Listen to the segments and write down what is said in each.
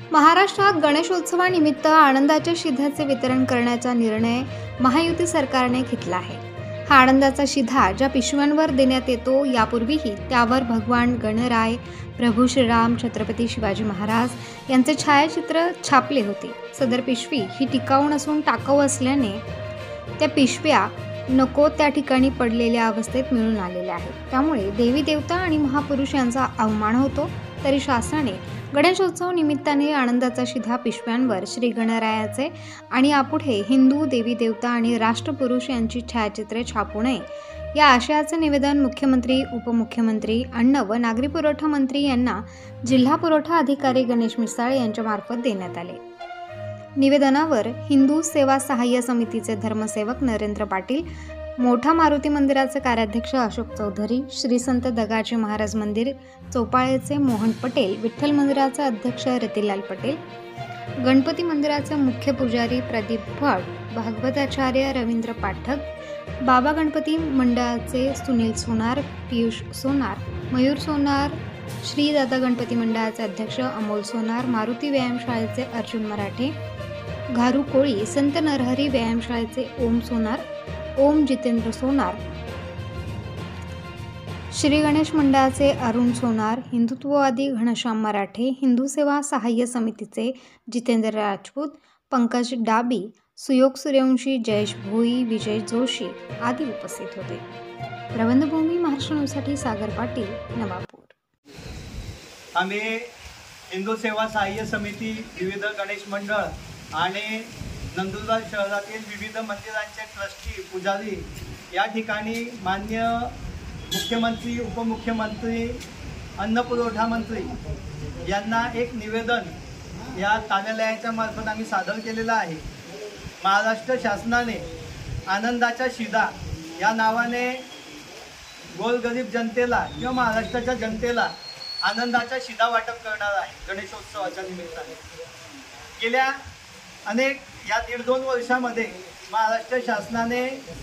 महाराष्ट्रात गणेशोत्सवानिमित्त आनंदाच्या शिधाचे वितरण करण्याचा निर्णय महायुती सरकारने घेतला आहे। हा आनंदाचा शिधा ज्या पिशव्यांवर देण्यात येतो यापूर्वीही त्यावर भगवान गणराय, प्रभू श्रीराम, छत्रपती शिवाजी महाराज यांचे छायाचित्र छापले होते। सदर पिशवी ही टिकाऊ नसून टाकाऊ असल्याने त्या पिशव्या नको त्या ठिकाणी पडलेल्या अवस्थेत मिळून आलेल्या आहेत। त्यामुळे देवी देवता आणि महापुरुष यांचा अवमान होतो। तरी शासनाने गणेशोत्सव निमित्ताने आनंदाचा शिधा पिशव्यांवर श्री गणरायाचे आणि यापुढे हिंदू देवी देवता आणि राष्ट्रपुरुष यांची छायाचित्रे छापू नये या आशयाचे निवेदन मुख्यमंत्री, उपमुख्यमंत्री, अन्न व नागरी पुरवठा मंत्री यांना जिल्हा पुरवठा अधिकारी गणेश मिसाळे यांच्या मार्फत देण्यात आले। निवेदनावर हिंदू सेवा सहाय्य समितीचे धर्मसेवक नरेंद्र पाटील, मोठा मारुती मंदिराचे कार्याध्यक्ष अशोक चौधरी, श्री संत दगाजी महाराज मंदिर चौपाळेचे मोहन पटेल, विठ्ठल मंदिराचे अध्यक्ष रतिलाल पटेल, गणपती मंदिराचे मुख्य पुजारी प्रदीप भट, भागवताचार्य रवींद्र पाठक, बाबा गणपती मंडळाचे सुनील सोनार, पियुष सोनार, मयूर सोनार, श्री दादा गणपती मंडळाचे अध्यक्ष अमोल सोनार, मारुती व्यायामशाळेचे अर्जुन मराठे, घारू कोळी, संत नरहरी व्यायामशाळेचे ओम सोनार, ओम जितेंद्र सोनार, श्री गणेश मंडळाचे अरुण सोनार, हिंदुत्ववादी घनश्याम मराठे, हिंदू सेवा सहाय्य समितीचे जितेंद्र राजपूत, पंकज डाबी, सुयोग सूर्यवंशी, जयेश भोई, विजय जोशी आदी उपस्थित होते। प्रबंधभूमी महाराष्ट्र न्यूजसाठी सागर पाटील, नवापूर। आम्ही हिंदू सेवा सहाय्य समिती, विविध गणेश मंडळ आणि नंदुरबार शहरातील विविध मंदिरांचे ट्रस्टी, पुजारी या ठिकाणी मान्य मुख्यमंत्री, उपमुख्यमंत्री, अन्न पुरवठा मंत्री यांना एक निवेदन या कार्यालयाच्या मार्फत आम्ही सादर केलेलं आहे। महाराष्ट्र शासनाने आनंदाच्या शिधा या नावाने गोरगरीब जनतेला किंवा महाराष्ट्राच्या जनतेला आनंदाचा शिधा वाटप करणार आहे। गणेशोत्सवाच्या निमित्ताने गेल्या अनेक या 1.5-2 वर्षामध्ये महाराष्ट्र शासनाने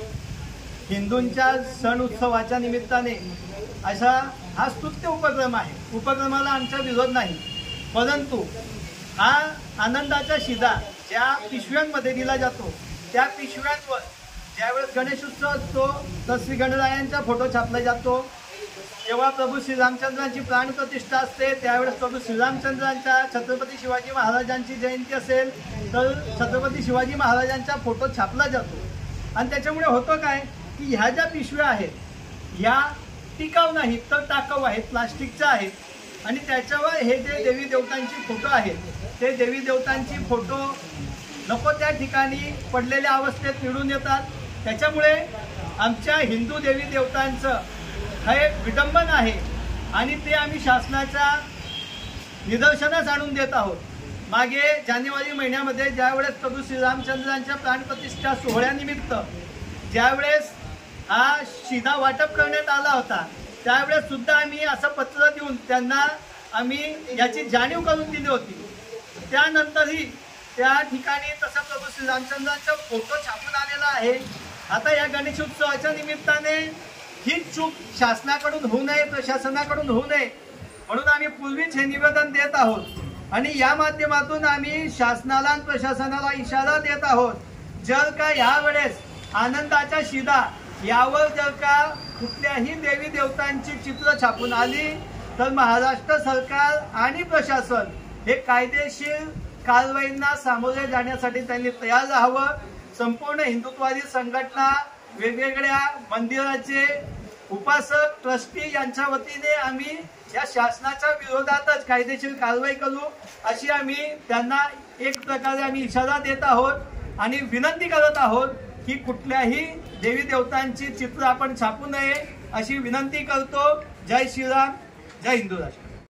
हिंदूंच्या सण उत्सवाच्या निमित्ताने असा हा स्तुत्य उपक्रम आहे। उपक्रमाला आमचा विरोध नाही, परंतु हा आनंदाचा शिधा ज्या पिशव्यांमध्ये दिला जातो त्या पिशव्यांवर ज्यावेळेस गणेशोत्सव असतो तर श्री गणरायांचा फोटो छापला जातो। जेव्हा प्रभू श्रीरामचंद्रांची प्राणप्रतिष्ठा असते त्यावेळेस प्रभू श्रीरामचंद्रांच्या, छत्रपती शिवाजी महाराजांची जयंती असेल तर छत्रपती शिवाजी महाराजांचा फोटो छापला जातो। आणि त्याच्यामुळे होतं काय की ह्या ज्या पिशव्या आहेत ह्या टिकाऊ नाहीत तर टाकाऊ आहेत, प्लास्टिकच्या आहेत आणि त्याच्यावर हे जे देवी देवतांची फोटो आहेत ते देवी देवतांची फोटो नको त्या ठिकाणी पडलेल्या अवस्थेत मिळून येतात। त्याच्यामुळे आमच्या हिंदू देवी देवतांचं हे विडंबन आहे आणि ते आम्ही शासनाच्या निदर्शनास आणून देत आहोत। मागे जानेवारी महिन्यामध्ये ज्यावेळेस प्रभू श्रीरामचंद्रांच्या प्राणप्रतिष्ठा सोहळ्यानिमित्त ज्यावेळेस हा शिधा वाटप करण्यात आला होता त्यावेळेस सुद्धा आम्ही असं पत्र देऊन त्यांना आम्ही याची जाणीव करून दिली होती। त्यानंतरही त्या ठिकाणी तसा प्रभू श्रीरामचंद्रांचा फोटो छापून आलेला आहे। आता या गणेशोत्सवाच्या निमित्ताने ही चूक शासनाकडून होऊ नये, प्रशासनाकडून होऊ नये म्हणून आम्ही पूर्वीच हे निवेदन देत आहोत आणि या माध्यमातून आम्ही शासनाला आणि प्रशासनाला इशारा देत आहोत, जर का यावेळेस आनंदाचा शिधा यावर जर का कुठल्याही देवी देवतांची चित्र छापून आली तर महाराष्ट्र सरकार आणि प्रशासन हे कायदेशीर कारवाईंना सामोरे जाण्यासाठी त्यांनी तयार राहावं। संपूर्ण हिंदुत्ववादी संघटना, वेगवेगळ्या मंदिराचे उपासक, ट्रस्टी यांच्या वतीने आम्ही या शासनाच्या विरोधातच कायदेशीर कारवाई करू अशी आम्ही त्यांना एक प्रकारे आम्ही इशारा देत आहोत आणि विनंती करत आहोत की कुठल्याही देवी देवतांची चित्र आपण छापू नये अशी विनंती करतो। जय श्रीराम, जय हिंदू राष्ट्र।